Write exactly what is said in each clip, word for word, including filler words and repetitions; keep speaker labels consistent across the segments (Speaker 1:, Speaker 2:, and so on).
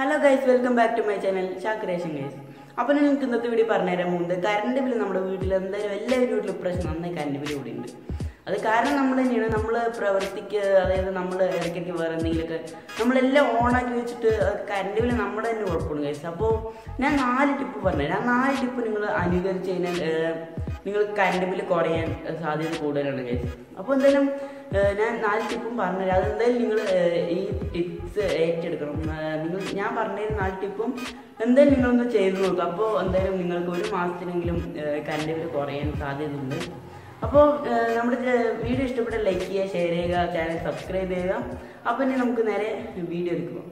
Speaker 1: Hello guys, welcome back to my channel Shakration guys. അപ്പോൾ ഞാൻ നിങ്ങൾക്ക് ഇന്നത്തെ വീഡിയോ പറഞ്ഞു തരാൻ പോകുന്നത് കറണ്ട് ബില്ല് നമ്മുടെ വീട്ടിൽ എന്തായാലും എല്ലാവരും വീട്ടിൽ പ്രശ്നം നന്നായി കറണ്ട് ബില്ല് കൂടി ഉണ്ട്. അത് കാരണം നമ്മൾ തന്നെയാണ് നമ്മൾ പ്രവർത്തിക്കുക, അതായത് നമ്മൾ ഇടയ്ക്കിടയ്ക്ക് വേറെ എന്തെങ്കിലുമൊക്കെ നമ്മളെല്ലാം ഓണാക്കി വെച്ചിട്ട് കറണ്ട് ബില്ല് നമ്മുടെ തന്നെ കുഴപ്പമാണ് guys. അപ്പോൾ ഞാൻ നാല് ടിപ്പ് പറഞ്ഞുതരാം. ആ നാല് ടിപ്പ് നിങ്ങൾ അനുകരിച്ച് കഴിഞ്ഞാൽ നിങ്ങൾ കറണ്ട് ബില്ല് കുറയാൻ സാധ്യത കൂടുതലാണ് guys. അപ്പോൾ എന്തായാലും ഞാൻ നാല് ടിപ്പും പറഞ്ഞുതരാം. അതെന്തായാലും നിങ്ങൾ ഈ ടിപ്സ് ഏറ്റെടുക്കണം. നിങ്ങൾ ഞാൻ പറഞ്ഞ നാല് ടിപ്പും എന്തായാലും നിങ്ങളൊന്ന് ചെയ്ത് നോക്കുക. അപ്പോൾ എന്തായാലും നിങ്ങൾക്ക് ഒരു മാസത്തിനെങ്കിലും കറണ്ട് ബില്ല് കുറയാൻ സാധ്യതയുണ്ട്. അപ്പോൾ നമ്മുടെ വീഡിയോ ഇഷ്ടപ്പെട്ട ലൈക്ക് ചെയ്യുക, ഷെയർ ചെയ്യുക, ചാനൽ സബ്സ്ക്രൈബ് ചെയ്യുക. അപ്പോൾ ഇനി നമുക്ക് നേരെ വീഡിയോ എടുക്കുക.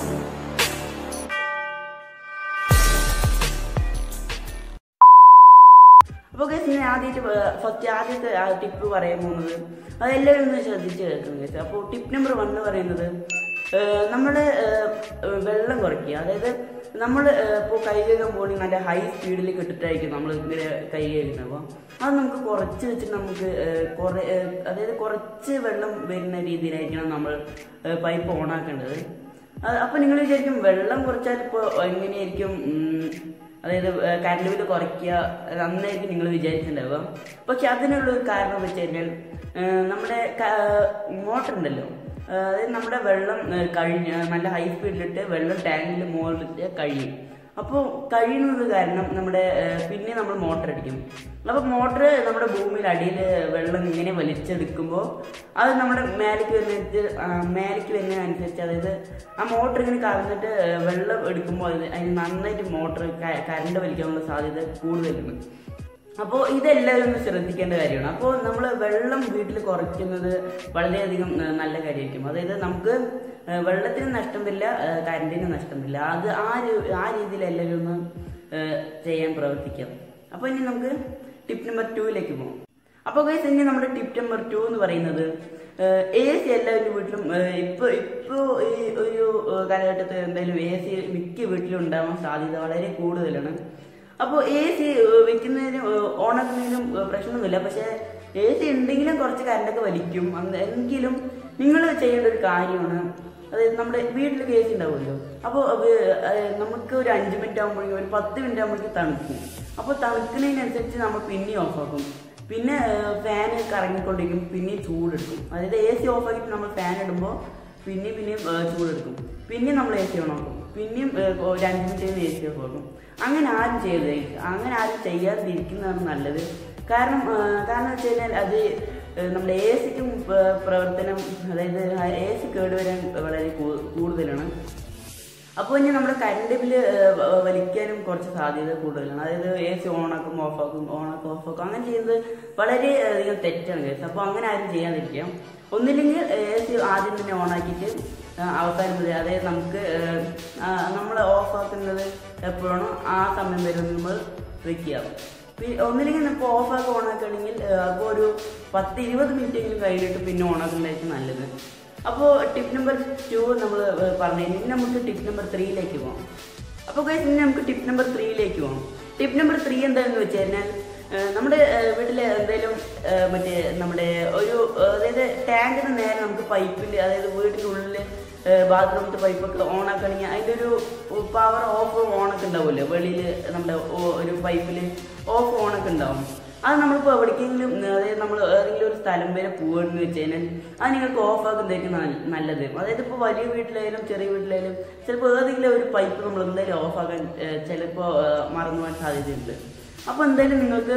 Speaker 1: അപ്പോൾ ഗൈസ് ഞാൻ ആദ്യമായിട്ട് ഫസ്റ്റ് ആദ്യത്തെ ടിപ്പ് പറയാൻ പോകുന്നത് അതെല്ലാവരും ഒന്ന് ശ്രദ്ധിച്ച് കേൾക്കണം ഗൈസ്. അപ്പോൾ ടിപ്പ് നമ്പർ വൺ എന്ന് പറയുന്നത് നമ്മുടെ വെള്ളം കുറയ്ക്കുക. അതായത് നമ്മൾ ഇപ്പോൾ കൈ കഴുകാൻ പോകണമെങ്കിൽ നല്ല ഹൈ സ്പീഡിലേക്ക് ഇട്ടിട്ടായിരിക്കും നമ്മൾ ഇങ്ങനെ കൈ കഴുകുന്നത്. അപ്പോൾ അത് നമുക്ക് കുറച്ച് വെച്ചിട്ട് നമുക്ക് കുറേ അതായത് കുറച്ച് വെള്ളം വരുന്ന രീതിയിലായിരിക്കണം നമ്മൾ പൈപ്പ് ഓണാക്കേണ്ടത്. അപ്പോൾ നിങ്ങൾ വിചാരിക്കും വെള്ളം കുറച്ചാൽ ഇപ്പോൾ എങ്ങനെയായിരിക്കും, അതായത് കറണ്ട് ബില്ല് കുറയ്ക്കുക അന്നായിരിക്കും നിങ്ങൾ വിചാരിച്ചിട്ടുണ്ടാവുക. പക്ഷെ അതിനുള്ളൊരു കാരണം വെച്ച് കഴിഞ്ഞാൽ നമ്മുടെ മോട്ടർ ഉണ്ടല്ലോ, അതായത് നമ്മുടെ വെള്ളം കഴിഞ്ഞ് നല്ല ഹൈ സ്പീഡിലിട്ട് വെള്ളം ടാങ്കിൽ മുകളിലിട്ട് കഴിയും. അപ്പോൾ കഴിയുന്നത് കാരണം നമ്മുടെ പിന്നെ നമ്മൾ മോട്ടർ അടിക്കും. അപ്പോൾ മോട്ടർ നമ്മുടെ ഭൂമിയിൽ അടിയിൽ വെള്ളം ഇങ്ങനെ വലിച്ചെടുക്കുമ്പോൾ അത് നമ്മുടെ മേലേക്ക് വരുന്ന മേലേക്ക് വരുന്നതിനനുസരിച്ച്, അതായത് ആ മോട്ടർ ഇങ്ങനെ കറന്നിട്ട് വെള്ളം എടുക്കുമ്പോൾ അത് അതിന് നന്നായിട്ട് മോട്ടർ കറണ്ട് വലിക്കാനുള്ള സാധ്യത കൂടുതലുണ്ട്. അപ്പോൾ ഇതെല്ലാവരും ഒന്ന് ശ്രദ്ധിക്കേണ്ട കാര്യമാണ്. അപ്പോൾ നമ്മൾ വെള്ളം വീട്ടിൽ കുറയ്ക്കുന്നത് വളരെയധികം നല്ല കാര്യമായിരിക്കും. അതായത് നമുക്ക് വെള്ളത്തിന് നഷ്ടം വരില്ല, കറണ്ടിന് നഷ്ടം വരില്ല. അത് ആ ആ രീതിയിൽ എല്ലാവരും ഒന്ന് ചെയ്യാൻ പ്രവർത്തിക്കാം. അപ്പോൾ ഇനി നമുക്ക് ടിപ്പ് നമ്പർ ടൂയിലേക്ക് പോകാം. അപ്പോൾ ഗൈസ് ഇനി നമ്മുടെ ടിപ്പ് നമ്പർ ടു എന്ന് പറയുന്നത് എ സി എല്ലാവരും വീട്ടിലും ഇപ്പോൾ ഇപ്പോൾ ഈ ഒരു കാലഘട്ടത്തിൽ എന്തായാലും എ സി മിക്ക വീട്ടിലും ഉണ്ടാവാൻ സാധ്യത വളരെ കൂടുതലാണ്. അപ്പോൾ എ സി വെക്കുന്നതിനും ഓണാക്കുന്നതിനും പ്രശ്നമൊന്നുമില്ല. പക്ഷേ എ സി ഉണ്ടെങ്കിലും കുറച്ച് കറണ്ടൊക്കെ വലിക്കും. എങ്കിലും നിങ്ങൾ ചെയ്യേണ്ട ഒരു കാര്യമാണ്, അതായത് നമ്മുടെ വീട്ടിലൊക്കെ എ സി ഉണ്ടാവുമല്ലോ. അപ്പോൾ നമുക്ക് ഒരു അഞ്ച് മിനിറ്റ് ആകുമ്പോഴേക്കും ഒരു പത്ത് മിനിറ്റ് ആകുമ്പോഴേക്കും തണുക്കും. അപ്പോൾ തണുക്കുന്നതിനനുസരിച്ച് നമ്മൾ പിന്നെ ഓഫാക്കും. പിന്നെ ഫാന് കറങ്ങിക്കൊണ്ടിരിക്കും, പിന്നെ ചൂടെടുക്കും. അതായത് എ സി ഓഫാക്കിയിട്ട് നമ്മൾ ഫാൻ ഇടുമ്പോൾ പിന്നെയും പിന്നെയും ചൂടെടുക്കും. പിന്നെയും നമ്മൾ എ സി ഓണാക്കും, പിന്നെയും ഒരു അഞ്ച് മിനിറ്റ് എ സി ഓഫാക്കും. അങ്ങനെ ആരും ചെയ്യരുത്. അങ്ങനെ ആരും ചെയ്യാതിരിക്കുന്നതാണ് നല്ലത്. കാരണം കാരണം വെച്ച് കഴിഞ്ഞാൽ അത് നമ്മുടെ എ സിക്കും പ്രവർത്തനം, അതായത് എ സി കേടുവരാൻ വളരെ കൂടുതലാണ്. അപ്പോൾ ഇനി നമ്മുടെ കറണ്ട് ബില്ല് വലിക്കാനും കുറച്ച് സാധ്യത കൂടുതലാണ്. അതായത് എ സി ഓണാക്കും ഓഫാക്കും ഓണാക്കും ഓഫാക്കും അങ്ങനെ ചെയ്യുന്നത് വളരെ അധികം തെറ്റാണ് കേസ്. അപ്പോൾ അങ്ങനെ ആരും ചെയ്യാതിരിക്കാം. ഒന്നില്ലെങ്കിൽ എ സി ആദ്യം തന്നെ ഓണാക്കിയിട്ട് അവസാനം വരെ, അതായത് നമുക്ക് നമ്മൾ ഓഫാക്കുന്നത് എപ്പോഴാണോ ആ സമയം വരെ നമ്മൾ വെക്കുക. ഒന്നില്ലെങ്കിൽ ഇപ്പോൾ ഓഫാക്കി ഓണാക്കുകയാണെങ്കിൽ അപ്പോൾ ഒരു പത്ത് ഇരുപത് മിനിറ്റെങ്കിലും കഴിഞ്ഞിട്ട് പിന്നെ ഓണാക്കുന്നതായിരിക്കും നല്ലത്. അപ്പോൾ ടിപ്പ് നമ്പർ ടു നമ്മൾ പറഞ്ഞു. ഇനി നമുക്ക് ടിപ്പ് നമ്പർ ത്രീയിലേക്ക് പോകാം. അപ്പോൾ ഗൈസ് ഇനി നമുക്ക് ടിപ്പ് നമ്പർ ത്രീയിലേക്ക് പോകാം. ടിപ്പ് നമ്പർ ത്രീ എന്താണെന്ന് വെച്ച് കഴിഞ്ഞാൽ നമ്മുടെ വീട്ടിൽ എന്തായാലും മറ്റേ നമ്മുടെ ഒരു അതായത് ടാങ്കിന് നേരെ നമുക്ക് പൈപ്പിൽ, അതായത് വീട്ടിൻ്റെ ഉള്ളിൽ ബാത്റൂമിൻ്റെ പൈപ്പൊക്കെ ഓണാക്കുകയാണെങ്കിൽ അതിൻ്റെ ഒരു പവർ ഓഫ് ഓണൊക്കെ ഉണ്ടാവുമല്ലോ. വെളിയിൽ നമ്മുടെ ഒരു പൈപ്പിൽ ഓഫ് ഓണൊക്കെ ഉണ്ടാവും. അത് നമ്മളിപ്പോൾ എവിടേക്കെങ്കിലും, അതായത് നമ്മൾ ഏതെങ്കിലും ഒരു സ്ഥലം വരെ പോവുകയെന്ന് വെച്ച് കഴിഞ്ഞാൽ അത് നിങ്ങൾക്ക് ഓഫാക്കുന്നതായിരിക്കും നല്ലത്. അതായത് ഇപ്പോൾ വലിയ വീട്ടിലായാലും ചെറിയ വീട്ടിലായാലും ചിലപ്പോൾ ഏതെങ്കിലും ഒരു പൈപ്പ് നമ്മൾ എന്തായാലും ഓഫാക്കാൻ ചിലപ്പോൾ മറന്നു പോകാൻ സാധ്യതയുണ്ട്. അപ്പോൾ എന്തായാലും നിങ്ങൾക്ക്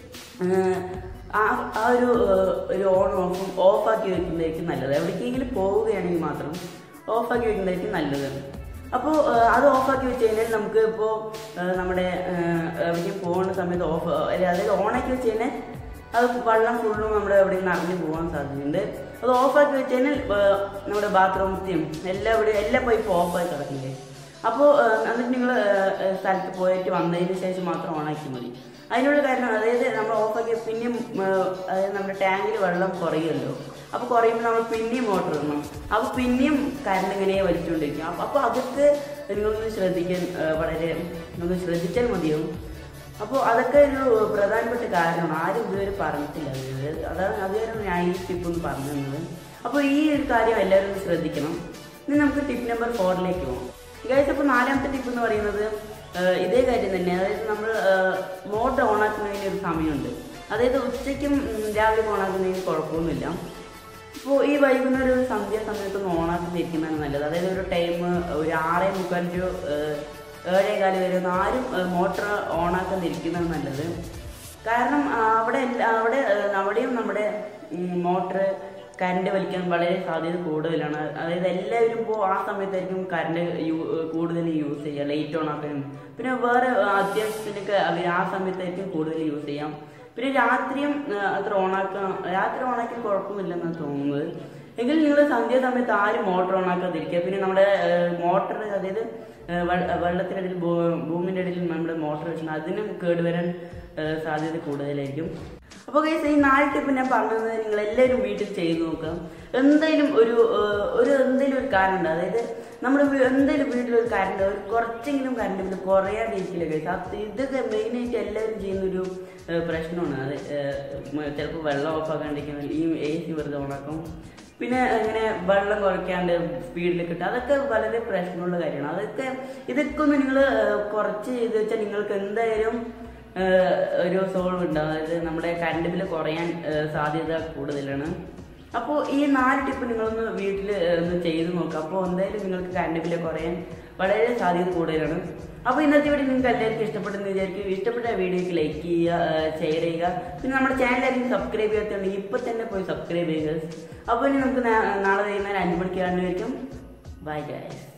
Speaker 1: ആ ആ ഒരു ഒരു ഓൺ ഓഫും ഓഫാക്കി വെക്കുന്നതായിരിക്കും നല്ലത്. എവിടേക്കെങ്കിലും പോവുകയാണെങ്കിൽ മാത്രം ഓഫാക്കി വെക്കുന്നതായിരിക്കും നല്ലത്. അപ്പോൾ അത് ഓഫാക്കി വെച്ച് കഴിഞ്ഞാൽ നമുക്ക് ഇപ്പോൾ നമ്മുടെ എവിടേക്കും പോകുന്ന സമയത്ത് ഓഫ്, അതായത് ഓണാക്കി വെച്ച് കഴിഞ്ഞാൽ അത് വെള്ളം ഫുള്ളും നമ്മുടെ എവിടെയും നിറഞ്ഞു പോകാൻ സാധ്യതയുണ്ട്. അത് ഓഫാക്കി വെച്ച് കഴിഞ്ഞാൽ നമ്മുടെ ബാത്റൂമത്തെയും എല്ലാ ഇവിടെ എല്ലാ പൈപ്പും ഓഫായി കിടക്കില്ലേ. അപ്പോൾ എന്നിട്ട് നിങ്ങൾ സ്ഥലത്ത് പോയിട്ട് വന്നതിന് ശേഷം മാത്രം ഓണാക്കി മതി. അതിനുള്ള കാരണം, അതായത് നമ്മൾ ഓഫാക്കി പിന്നെയും അതായത് നമ്മുടെ ടാങ്കിൽ വെള്ളം കുറയുമല്ലോ. അപ്പോൾ കുറയുമ്പോൾ നമ്മൾ പിന്നെയും മോട്ടർ ഇടണം. അപ്പോൾ പിന്നെയും കറണ്ട് ഇങ്ങനെ വലിച്ചുകൊണ്ടിരിക്കും. അപ്പോൾ അപ്പോൾ അതൊക്കെ നിങ്ങളൊന്ന് ശ്രദ്ധിക്കാൻ വളരെ ഒന്ന് ശ്രദ്ധിച്ചാൽ മതിയാവും. അപ്പോൾ അതൊക്കെ ഒരു പ്രധാനപ്പെട്ട കാര്യമാണ്. ആരും ഇതുവരെ പറഞ്ഞിട്ടില്ല. അതാണ് അതുവരെ ഞാൻ ഈ ടിപ്പ് ഒന്ന് പറഞ്ഞു തന്നത്. അപ്പോൾ ഈ ഒരു കാര്യം എല്ലാവരും ശ്രദ്ധിക്കണം. ഇനി നമുക്ക് ടിപ്പ് നമ്പർ ഫോറിലേക്ക് പോകാം. ഗൈസ്, അപ്പോൾ നാലാമത്തെ ടിപ്പ് എന്ന് പറയുന്നത് ഇതേ കാര്യം തന്നെ. അതായത് നമ്മൾ മോട്ടർ ഓണാക്കുന്നതിന് ഒരു സമയമുണ്ട്. അതായത് ഉച്ചയ്ക്കും രാവിലെ ഓണാക്കുന്നതിന് കുഴപ്പമൊന്നുമില്ല. ഇപ്പോൾ ഈ വൈകുന്നേരം ഒരു സന്ധ്യ സമയത്തൊന്ന് ഓണാക്കിയിരിക്കുന്നതാണ് നല്ലത്. അതായത് ഒരു ടൈം ഒരു ആറേ മുക്കാൽ ടു ഏഴേകാല് വരെ ഒന്നും ആരും മോട്ടർ ഓണാക്കാതിരിക്കുന്നതാണ് നല്ലത്. കാരണം അവിടെ അവിടെ അവിടെയും നമ്മുടെ മോട്ടർ കറണ്ട് വലിക്കാൻ വളരെ സാധ്യത കൂടുതലാണ്. അതായത് എല്ലാവരും ഇപ്പോൾ ആ സമയത്തായിരിക്കും കറണ്ട് യൂ കൂടുതൽ യൂസ് ചെയ്യുക, ലൈറ്റ് ഓൺ ആക്കാനും. പിന്നെ വേറെ അത്യാവശ്യത്തിനൊക്കെ അവർ ആ സമയത്തായിരിക്കും കൂടുതൽ യൂസ് ചെയ്യാം. പിന്നെ രാത്രിയും അത്ര ഓണാക്കാം, രാത്രി ഓണാക്കാൻ കുഴപ്പമില്ലെന്നാണ് തോന്നുന്നത്. എങ്കിൽ നിങ്ങൾ സന്ധ്യ സമയത്ത് ആരും മോട്ടർ ഓണാക്കാതിരിക്കുക. പിന്നെ നമ്മുടെ മോട്ടർ അതായത് വെള്ളത്തിനിടയിൽ ഭൂമിൻ്റെ ഇടയിൽ നമ്മുടെ മോട്ടർ വെച്ചാൽ അതിനും കേടുവരാൻ സാധ്യത കൂടുതലായിരിക്കും. അപ്പോൾ ഗൈസ്, ഈ നാല് ടിപ്പ് ഞാൻ പറഞ്ഞത് നിങ്ങൾ എല്ലാവരും വീട്ടിൽ ചെയ്ത് നോക്കാം. എന്തായാലും ഒരു ഒരു എന്തെങ്കിലും ഒരു കാരണമുണ്ട്. അതായത് നമ്മൾ എന്തെങ്കിലും വീട്ടിലൊരു കറണ്ട് ഒരു കുറച്ചെങ്കിലും കറണ്ട് ബില്ല് കുറയാതിരിക്കില്ല ഗൈസ്. അത് ഇതൊക്കെ മെയിനായിട്ട് എല്ലാവരും ചെയ്യുന്നൊരു പ്രശ്നമാണ്. അത് ചിലപ്പോൾ വെള്ളം ഓഫ് ആക്കാണ്ടിരിക്കുന്ന ഈ എ സി വെറുതെ ഓണാക്കും. പിന്നെ ഇങ്ങനെ വെള്ളം കുറയ്ക്കാണ്ട് സ്പീഡിൽ കിട്ടുക, അതൊക്കെ വളരെ പ്രശ്നമുള്ള കാര്യമാണ്. അതൊക്കെ ഇതൊക്കെ ഒന്ന് നിങ്ങൾ കുറച്ച് ചെയ്ത് വെച്ചാൽ നിങ്ങൾക്ക് എന്തായാലും ഒരു സോൾവ് ഉണ്ടാവും. അതായത് നമ്മുടെ കറണ്ട് ബില്ല് കുറയാൻ സാധ്യത കൂടുതലാണ്. അപ്പോൾ ഈ നാല് ടിപ്പ് നിങ്ങളൊന്ന് വീട്ടിൽ ഒന്ന് ചെയ്ത് നോക്കുക. അപ്പോൾ എന്തായാലും നിങ്ങൾക്ക് കറണ്ട് ബില്ല് കുറയാൻ വളരെ സാധ്യത കൂടുതലാണ്. അപ്പോൾ ഇന്നത്തെ വീഡിയോ നിങ്ങൾക്ക് എല്ലാവർക്കും ഇഷ്ടപ്പെട്ടെന്ന് വിചാരിക്കും. ഇഷ്ടപ്പെട്ട വീഡിയോക്ക് ലൈക്ക് ചെയ്യുക, ഷെയർ ചെയ്യുക. പിന്നെ നമ്മുടെ ചാനലായിരിക്കും സബ്സ്ക്രൈബ് ചെയ്യാത്തതുകൊണ്ട് ഇപ്പോൾ തന്നെ പോയി സബ്സ്ക്രൈബ് ചെയ്യുക. അപ്പോൾ ഇനി നമുക്ക് നാളെ വൈകുന്നേരം അഞ്ച് മണിക്ക് കാണുന്നതായിരിക്കും. Bye guys.